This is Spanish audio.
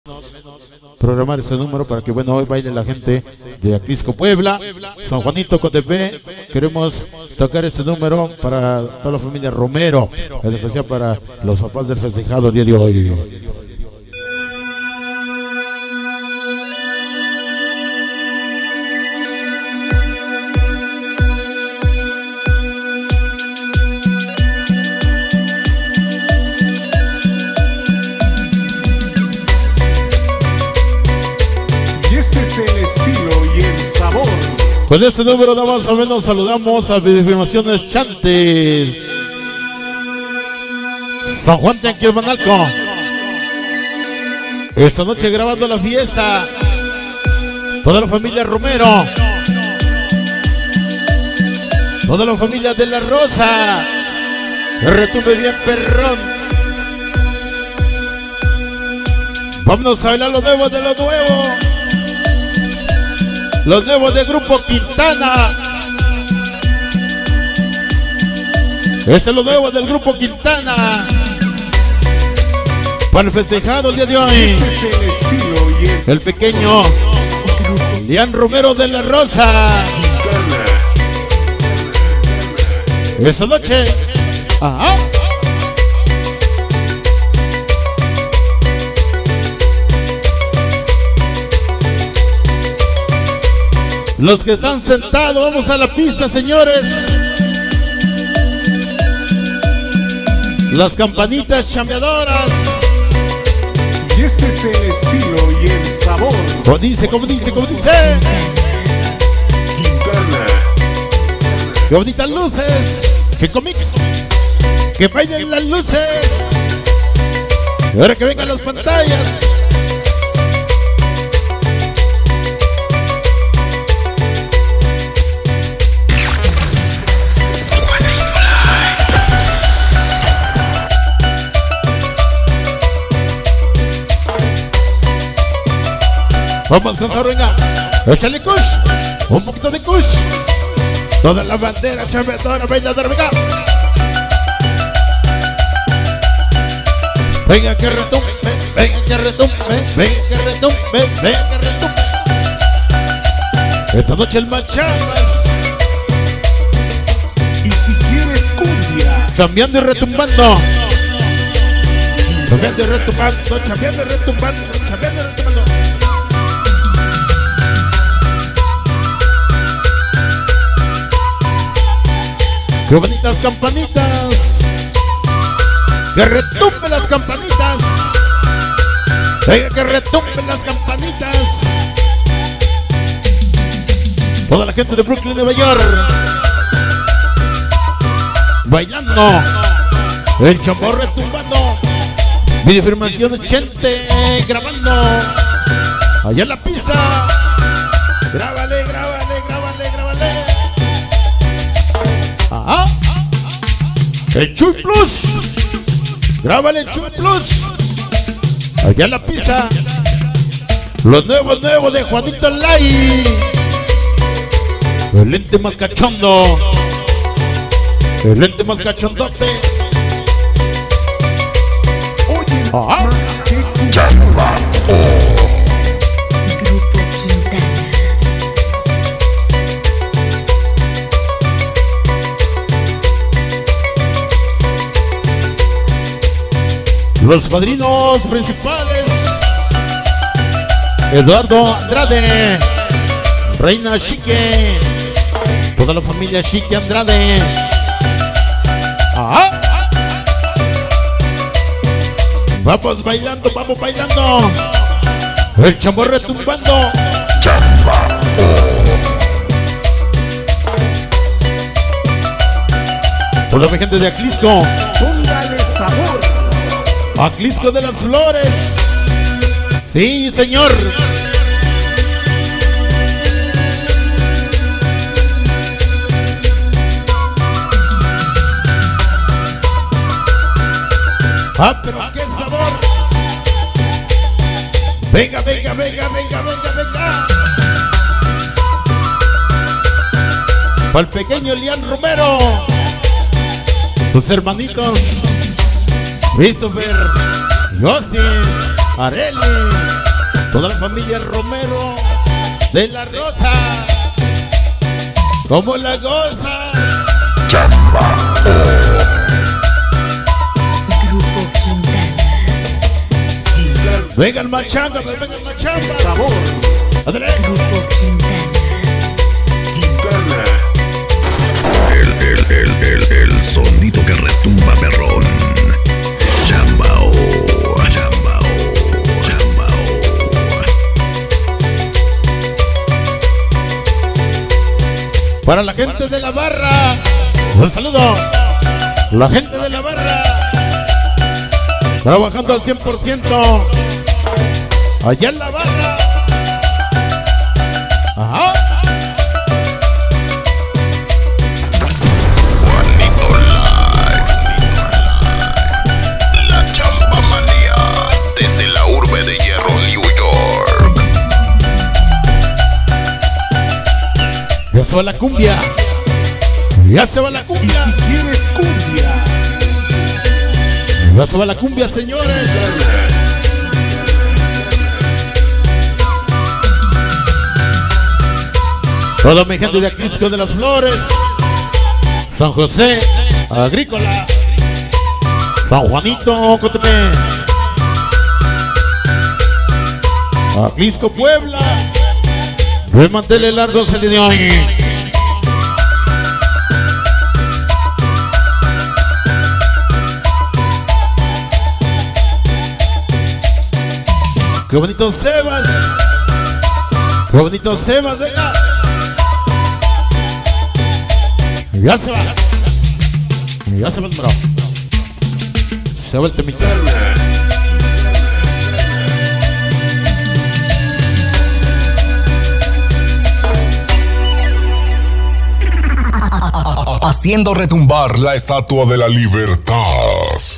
programar ese número para que hoy baile la gente de Aclisco, Puebla, San Juanito, Cotepé. Queremos tocar ese número para toda la familia Romero, en especial para los papás del festejado el día de hoy. Con este número más o menos saludamos a Firmaciones Chantes, San Juan Tequilmanalco. Esta noche grabando la fiesta, toda la familia Romero, toda la familia de La Rosa, que retumbe bien perrón. Vámonos a bailar los nuevos de los nuevos. Los nuevos de Grupo Quintana. Este es lo nuevo del Grupo Quintana, para el festejado el día de hoy. El pequeño Lian Romero de La Rosa. Esta noche. Ajá. Los que están sentados, vamos a la pista, señores. Las campanitas chambeadoras. Y este es el estilo y el sabor. Como dice, como dice, como dice. Quintana. Qué bonitas luces. Qué cómics. Que bailen las luces. Y ahora que vengan las pantallas. Vamos con esa venga, échale kush, un poquito de kush. Toda la bandera chambeadora, bailadora, venga. Venga que retumbe, venga que retumbe, venga que retumbe, venga que retumbe. Esta noche el Machamas. Y si quieres cumbia, chambeando y retumbando. Chambeando y retumbando, chambeando y retumbando, chambeando y retumbando. ¡Qué bonitas campanitas! ¡Que retumben las campanitas! ¡Venga, que retumben las campanitas! Toda la gente de Brooklyn, Nueva York, bailando, el chambor retumbando, Videofirmación Chente grabando, allá en la pista. Grábale, grábale, grábale, grábale. Ajá. El Chuy Plus. Grábale el Chuy Plus. Allá en la pista. Los nuevos de Juanito Lai. El lente más cachondo. El lente más cachondote. Ajá. Los padrinos principales: Eduardo Andrade, Reina Chique, toda la familia Chique Andrade. ¡Ajá! Vamos bailando, vamos bailando. El chambor retumbando. Toda la gente de Aclisco. póngale sabor. Aclisco de las Flores. Sí, señor. Ah, pero qué sabor. Venga, venga, venga, venga, venga, venga. Para el pequeño Lian Romero. Tus hermanitos Christopher, José, Areli, toda la familia Romero de la Rosa, como la goza. Chamba. Grupo Quintana. Venga el machanga, venga el machanga. Sabor. Adelante. Grupo Quintana. El sonido que retumba perrón. Chambao, chambao, chambao. Para la gente de la barra, un saludo. La gente de la barra, trabajando al 100%. Allá en la barra. Ajá. Juanito Live. La chamba manía. Desde la urbe de Hierro, New York. Ya se va la cumbia. Ya se va la Y cumbia. si quieres cumbia, Ya se va la cumbia, señores. Toda mi gente de Aquisco de las Flores, San José, Agrícola, San Juanito, Cotepec, Aquisco, Puebla, de manteles largos el día de hoy. Qué bonito Sebas. Qué bonito Sebas, venga. Ya se va. Ya se va el bro. Se va el temita. Haciendo retumbar la Estatua de la Libertad.